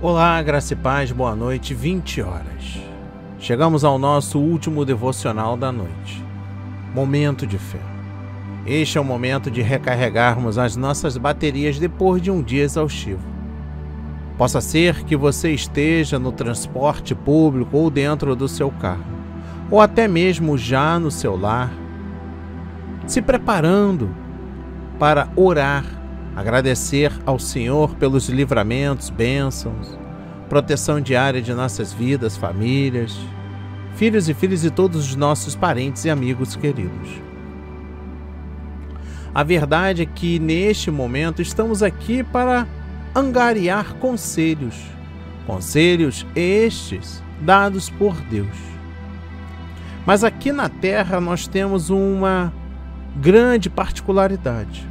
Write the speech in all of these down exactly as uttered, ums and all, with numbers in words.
Olá, graça e paz, boa noite, vinte horas. Chegamos ao nosso último devocional da noite. Momento de fé. Este é o momento de recarregarmos as nossas baterias depois de um dia exaustivo. Possa ser que você esteja no transporte público ou dentro do seu carro, ou até mesmo já no seu lar, se preparando para orar, agradecer ao Senhor pelos livramentos, bênçãos, proteção diária de nossas vidas, famílias, filhos e filhas de todos os nossos parentes e amigos queridos. A verdade é que neste momento estamos aqui para angariar conselhos, conselhos estes dados por Deus. Mas aqui na Terra nós temos uma grande particularidade.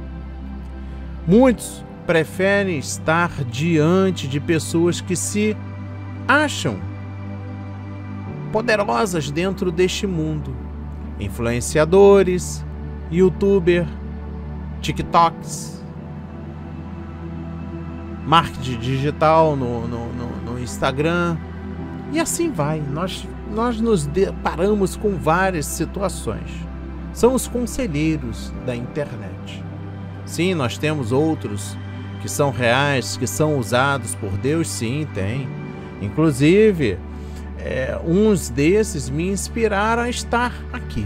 Muitos preferem estar diante de pessoas que se acham poderosas dentro deste mundo. Influenciadores, youtuber, tiktoks, marketing digital no, no, no, no Instagram, e assim vai. Nós, nós nos deparamos com várias situações. São os conselheiros da internet. Sim, nós temos outros que são reais, que são usados por Deus, sim, tem. Inclusive, é, uns desses me inspiraram a estar aqui.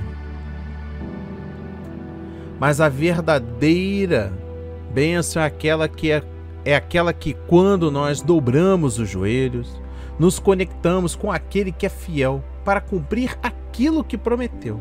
Mas a verdadeira bênção é aquela que é, é aquela que quando nós dobramos os joelhos, nos conectamos com aquele que é fiel para cumprir aquilo que prometeu.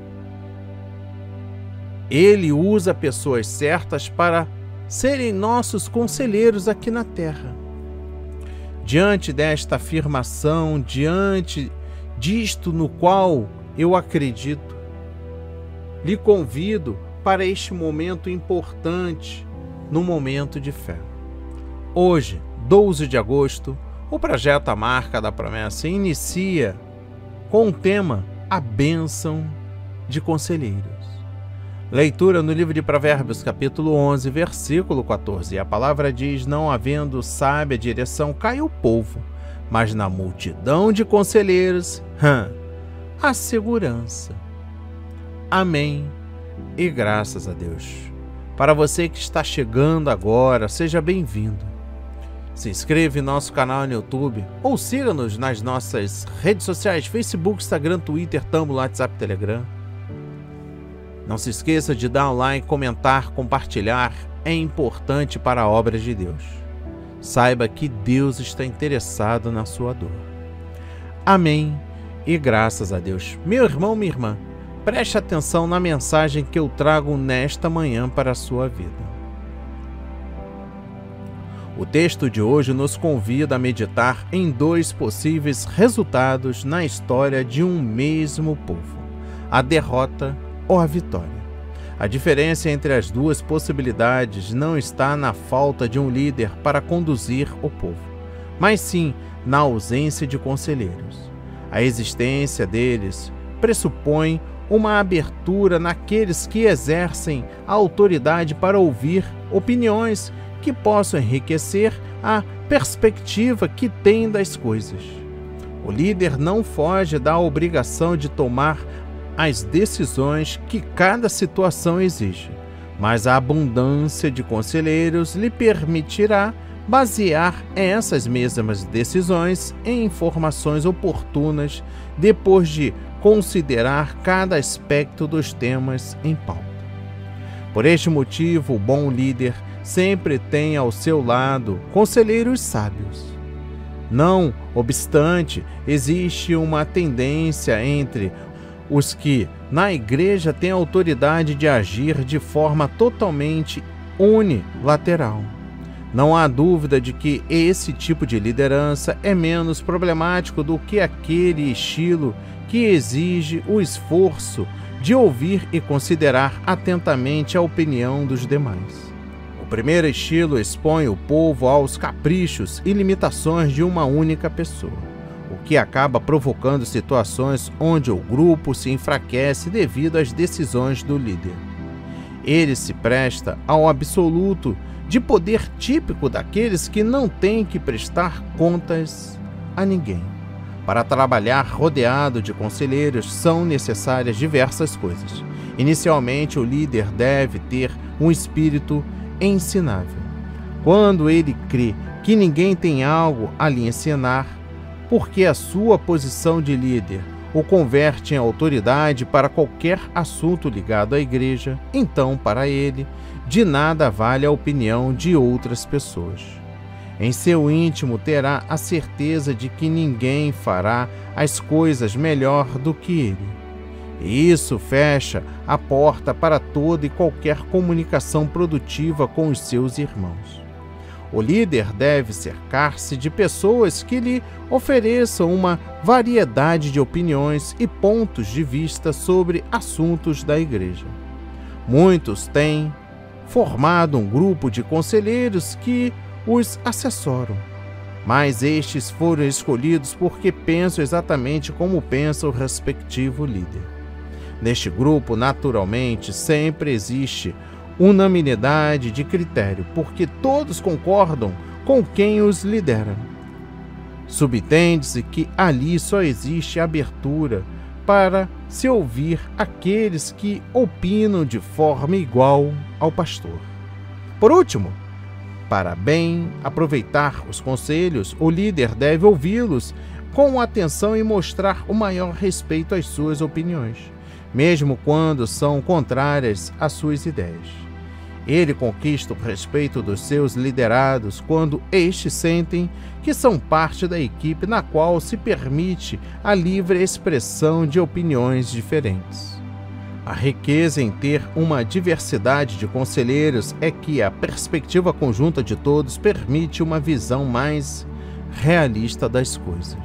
Ele usa pessoas certas para serem nossos conselheiros aqui na terra. Diante desta afirmação, diante disto no qual eu acredito, lhe convido para este momento importante, no momento de fé. Hoje, doze de agosto, o projeto A Marca da Promessa inicia com o tema A Bênção de Conselheiros. Leitura no livro de Provérbios, capítulo onze, versículo quatorze. E a palavra diz: não havendo sábia direção, cai o povo, mas na multidão de conselheiros, hum, há segurança. Amém e graças a Deus. Para você que está chegando agora, seja bem-vindo. Se inscreva em nosso canal no YouTube ou siga-nos nas nossas redes sociais, Facebook, Instagram, Twitter, Tumblr, WhatsApp, Telegram. Não se esqueça de dar um like, comentar, compartilhar. É importante para a obra de Deus. Saiba que Deus está interessado na sua dor. Amém e graças a Deus. Meu irmão, minha irmã, preste atenção na mensagem que eu trago nesta manhã para a sua vida. O texto de hoje nos convida a meditar em dois possíveis resultados na história de um mesmo povo: a derrota ou a vitória. A diferença entre as duas possibilidades não está na falta de um líder para conduzir o povo, mas sim na ausência de conselheiros. A existência deles pressupõe uma abertura naqueles que exercem a autoridade para ouvir opiniões que possam enriquecer a perspectiva que tem das coisas. O líder não foge da obrigação de tomar as decisões que cada situação exige, mas a abundância de conselheiros lhe permitirá basear essas mesmas decisões em informações oportunas depois de considerar cada aspecto dos temas em pauta. Por este motivo, o bom líder sempre tem ao seu lado conselheiros sábios. Não obstante, existe uma tendência entre os que na igreja têm autoridade de agir de forma totalmente unilateral. Não há dúvida de que esse tipo de liderança é menos problemático do que aquele estilo que exige o esforço de ouvir e considerar atentamente a opinião dos demais. O primeiro estilo expõe o povo aos caprichos e limitações de uma única pessoa, o que acaba provocando situações onde o grupo se enfraquece devido às decisões do líder. Ele se presta ao absoluto de poder típico daqueles que não têm que prestar contas a ninguém. Para trabalhar rodeado de conselheiros são necessárias diversas coisas. Inicialmente, o líder deve ter um espírito ensinável. Quando ele crê que ninguém tem algo a lhe ensinar, porque a sua posição de líder o converte em autoridade para qualquer assunto ligado à igreja, então, para ele, de nada vale a opinião de outras pessoas. Em seu íntimo terá a certeza de que ninguém fará as coisas melhor do que ele. E isso fecha a porta para toda e qualquer comunicação produtiva com os seus irmãos. O líder deve cercar-se de pessoas que lhe ofereçam uma variedade de opiniões e pontos de vista sobre assuntos da igreja. Muitos têm formado um grupo de conselheiros que os assessoram, mas estes foram escolhidos porque pensam exatamente como pensa o respectivo líder. Neste grupo, naturalmente, sempre existe unanimidade de critério, porque todos concordam com quem os lidera. Subentende-se que ali só existe abertura para se ouvir aqueles que opinam de forma igual ao pastor. Por último, para bem aproveitar os conselhos, o líder deve ouvi-los com atenção e mostrar o maior respeito às suas opiniões, mesmo quando são contrárias às suas ideias. Ele conquista o respeito dos seus liderados quando estes sentem que são parte da equipe na qual se permite a livre expressão de opiniões diferentes. A riqueza em ter uma diversidade de conselheiros é que a perspectiva conjunta de todos permite uma visão mais realista das coisas.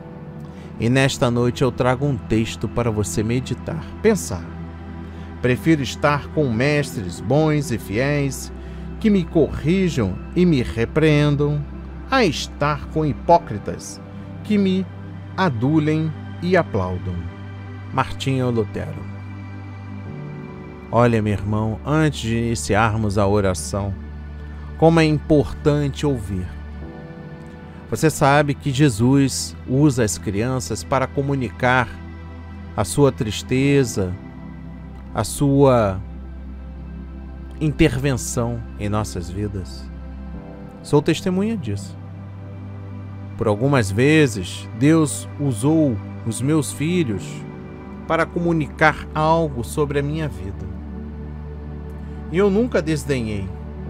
E nesta noite eu trago um texto para você meditar, pensar. Prefiro estar com mestres bons e fiéis, que me corrijam e me repreendam, a estar com hipócritas, que me adulem e aplaudam. Martinho Lutero. Olha, meu irmão, antes de iniciarmos a oração, como é importante ouvir. Você sabe que Jesus usa as crianças para comunicar a sua tristeza, a sua intervenção em nossas vidas. Sou testemunha disso. Por algumas vezes, Deus usou os meus filhos para comunicar algo sobre a minha vida. E eu nunca desdenhei.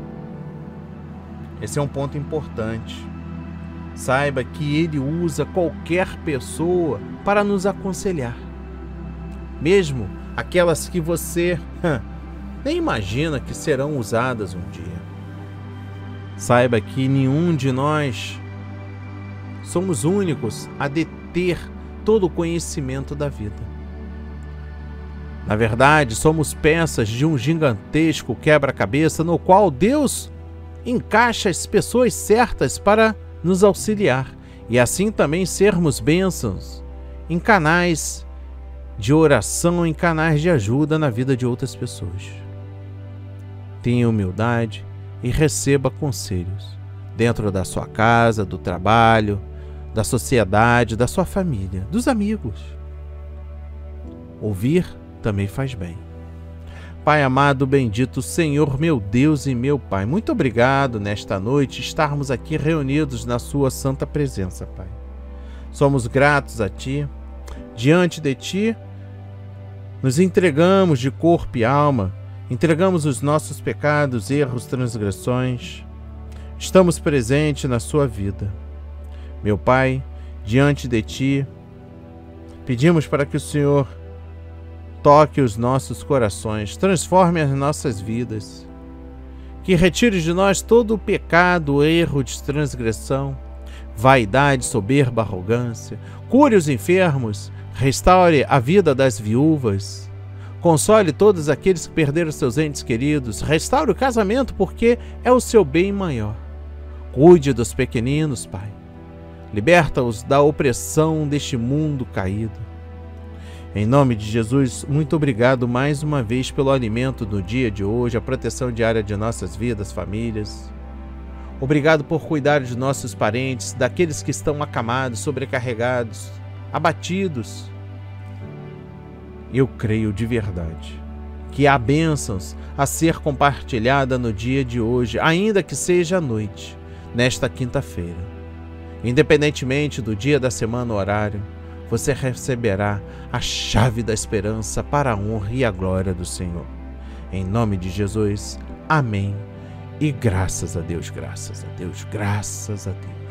Esse é um ponto importante. Saiba que Ele usa qualquer pessoa para nos aconselhar. Mesmo aquelas que você nem imagina que serão usadas um dia. Saiba que nenhum de nós somos únicos a deter todo o conhecimento da vida. Na verdade, somos peças de um gigantesco quebra-cabeça no qual Deus encaixa as pessoas certas para nos auxiliar e assim também sermos bênçãos em canais de oração, em canais de ajuda na vida de outras pessoas. Tenha humildade e receba conselhos dentro da sua casa, do trabalho, da sociedade, da sua família, dos amigos. Ouvir também faz bem. Pai amado, bendito Senhor, meu Deus e meu Pai, muito obrigado nesta noite estarmos aqui reunidos na sua santa presença, Pai. Somos gratos a Ti. Diante de Ti, nos entregamos de corpo e alma, entregamos os nossos pecados, erros, transgressões. Estamos presentes na sua vida. Meu Pai, diante de Ti, pedimos para que o Senhor toque os nossos corações, transforme as nossas vidas, que retire de nós todo o pecado, erro de transgressão, vaidade, soberba, arrogância, cure os enfermos, restaure a vida das viúvas, console todos aqueles que perderam seus entes queridos, restaure o casamento porque é o seu bem maior. Cuide dos pequeninos, Pai. Liberta-os da opressão deste mundo caído. Em nome de Jesus, muito obrigado mais uma vez pelo alimento do dia de hoje, a proteção diária de nossas vidas, famílias. Obrigado por cuidar de nossos parentes, daqueles que estão acamados, sobrecarregados, abatidos. Eu creio de verdade que há bênçãos a ser compartilhada no dia de hoje, ainda que seja à noite, nesta quinta-feira. Independentemente do dia da semana ou horário, você receberá a chave da esperança para a honra e a glória do Senhor. Em nome de Jesus, amém. E graças a Deus, graças a Deus, graças a Deus.